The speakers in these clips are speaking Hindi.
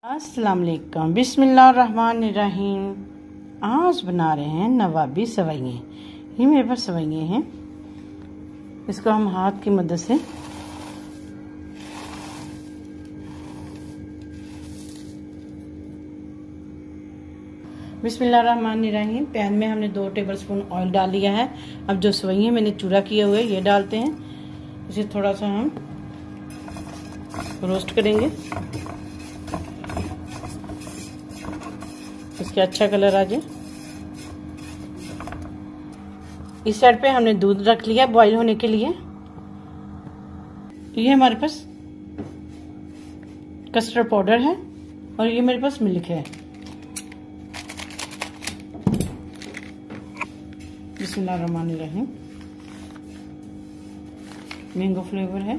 अस्सलाम वालेकुम, बिस्मिल्लाहिर्रहमानिर्रहीम। आज बना रहे हैं नवाबी सवैयाँ। ये मेरे पास सवैयाँ हैं। इसको हम हाथ की मदद से बिस्मिल्लाहिर्रहमानिर्रहीम। पैन में हमने 2 टेबलस्पून ऑयल डाल लिया है। अब जो सवैयाँ मैंने चूरा किए हुए ये डालते हैं। इसे थोड़ा सा हम रोस्ट करेंगे, इसके अच्छा कलर आ जाए। इस साइड पे हमने दूध रख लिया बॉईल होने के लिए। ये हमारे पास कस्टर्ड पाउडर है और ये मेरे पास मिल्क है। बिस्मिल्लाहिर्रहमानिर्रहीम। मैंगो फ्लेवर है।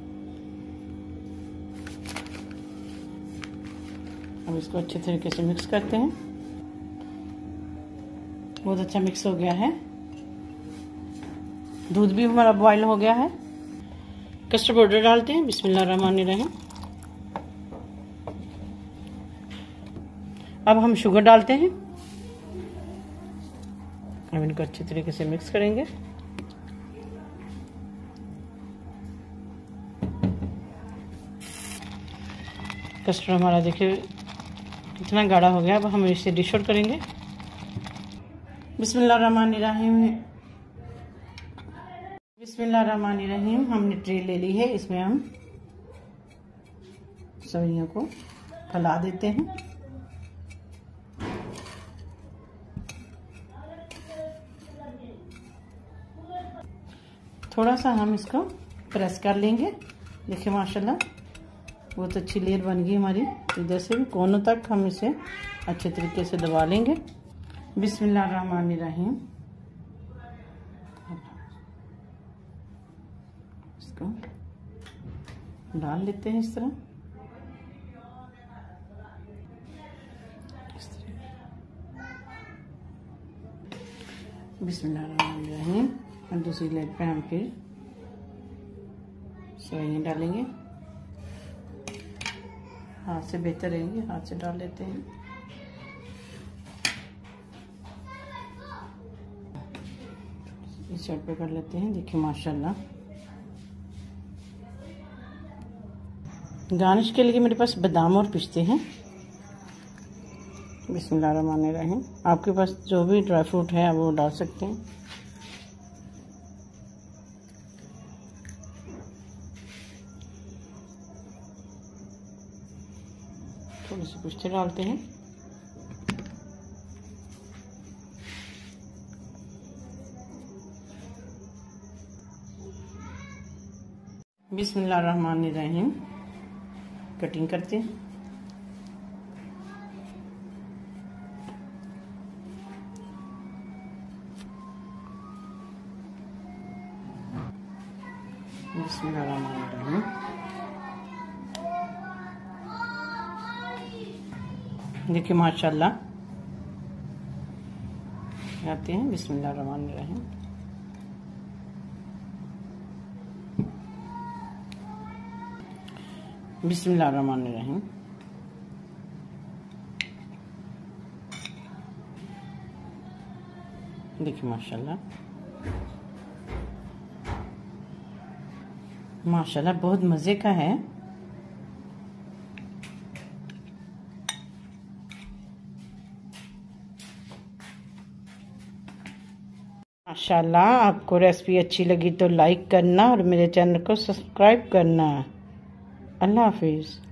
अब इसको अच्छे तरीके से मिक्स करते हैं। बहुत अच्छा मिक्स हो गया है। दूध भी हमारा बॉईल हो गया है। कस्टर्ड पाउडर डालते हैं। बिस्मिल्लाहिर्रहमानिर्रहीम। अब हम शुगर डालते हैं। अब इनको अच्छे तरीके से मिक्स करेंगे। कस्टर्ड हमारा देखिए कितना गाढ़ा हो गया। अब हम इसे डिश आउट करेंगे। बिस्मिल्लाहिर्रहमानिर्रहीम। हमने ट्रे ले ली है। इसमें हम सवैयों को फैला देते हैं। थोड़ा सा हम इसको प्रेस कर लेंगे। देखिए माशाल्लाह बहुत अच्छी लेयर बन गई हमारी। इधर से भी कोनों तक हम इसे अच्छे तरीके से दबा लेंगे। बिस्मिल्लाहिर्रहमानिर्रहीम। इसको डाल लेते हैं इस तरह। बिस्मिल्लाहिर्रहमानिर्रहीम। और दूसरी लेयर पे हम फिर सवैयाँ डालेंगे। हाथ से बेहतर रहेंगे, हाथ से डाल लेते हैं। इस साइड पे कर लेते हैं। देखिए माशाल्लाह। गार्निश के लिए मेरे पास बादाम और पिस्ते हैं। बिस्मिल्लाहिर्रहमानिर्रहीम। आपके पास जो भी ड्राई फ्रूट है वो डाल सकते हैं। थोड़े से पिस्ते डालते हैं। बिस्मिल्लाहिर्रहमानिर्रहीम। कटिंग करते हैं। बिस्मिल्लाहिर्रहमानिर्रहीम। देखिए माशाल्लाह आते हैं। बिस्मिल्लाहिर्रहमानिर्रहीम। बिस्मिल्लाहिर्रहमानिर्रहीम। देखिए माशाल्लाह माशाल्लाह बहुत मज़े का है। माशाल्लाह आपको रेसिपी अच्छी लगी तो लाइक करना और मेरे चैनल को सब्सक्राइब करना। अल्लाह हाफिज़।